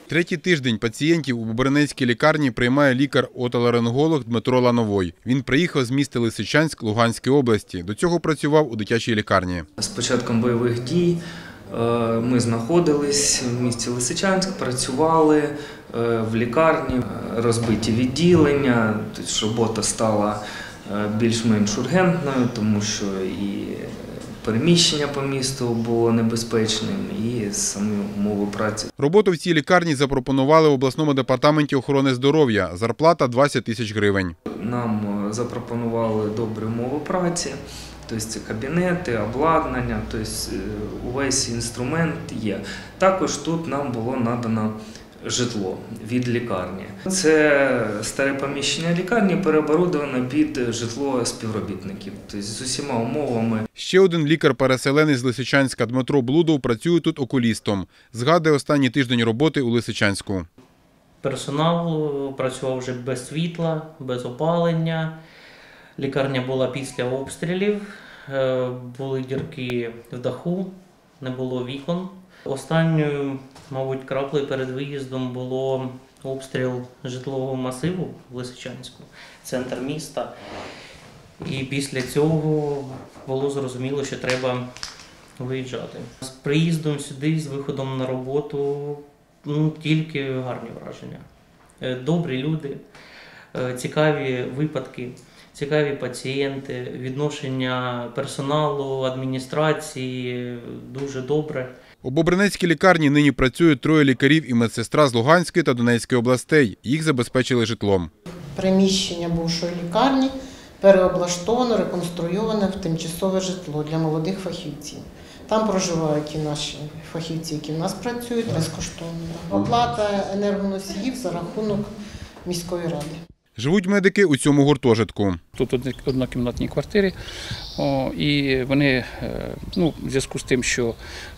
Третій тиждень пацієнтів у Бобринецькій лікарні приймає лікар-отоларинголог Дмитро Лановой. Він приїхав з міста Лисичанськ Луганської області. До цього працював у дитячій лікарні. З початком бойових дій ми знаходились в місті Лисичанськ, працювали в лікарні, розбиті відділення, тобто робота стала більш-менш ургентною, тому що і переміщення по місту було небезпечним, і самі умови праці. Роботу в цій лікарні запропонували в обласному департаменті охорони здоров'я. Зарплата – 20 тисяч гривень. Нам запропонували добрі умови праці, тобто це кабінети, обладнання, тобто увесь інструмент є. Також тут нам було надано житло від лікарні. Це старе поміщення лікарні переоборудовано під житло співробітників, тобто з усіма умовами. Ще один лікар-переселенець з Лисичанська Дмитро Блудов працює тут окулістом. Згадує останній тиждень роботи у Лисичанську. Персонал працював вже без світла, без опалення. Лікарня була після обстрілів, були дірки в даху, не було вікон. Останньою, мабуть, краплею перед виїздом було обстріл житлового масиву в Лисичанську, центр міста. І після цього було зрозуміло, що треба виїжджати. З приїздом сюди, з виходом на роботу, тільки гарні враження. Добрі люди, цікаві випадки, цікаві пацієнти, відношення персоналу, адміністрації дуже добре. У Бобринецькій лікарні нині працюють 3 лікарів і медсестра з Луганської та Донецької областей. Їх забезпечили житлом. Приміщення бувшої лікарні переоблаштовано, реконструйоване в тимчасове житло для молодих фахівців. Там проживають і наші фахівці, які в нас працюють безкоштовно. Оплата енергоносіїв за рахунок міської ради. Живуть медики у цьому гуртожитку. Тут однокімнатні квартири, і вони, в зв'язку з тим, що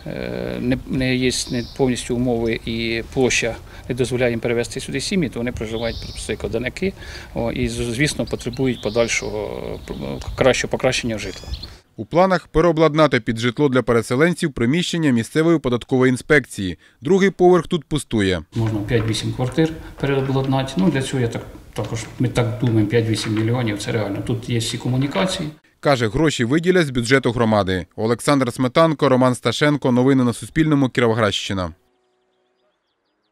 не є повністю умови і площа не дозволяє їм перевезти сюди сім'ї, то вони проживають просто як одинаки і, звісно, потребують подальшого кращого покращення житла. У планах переобладнати під житло для переселенців приміщення місцевої податкової інспекції. Другий поверх тут пустує. Можна 5-8 квартир переобладнати. Для цього ми так думаємо, 5-8 мільйонів – це реально. Тут є всі комунікації. Каже, гроші виділять з бюджету громади. Олександр Сметанко, Роман Сташенко. Новини на Суспільному. Кіровоградщина.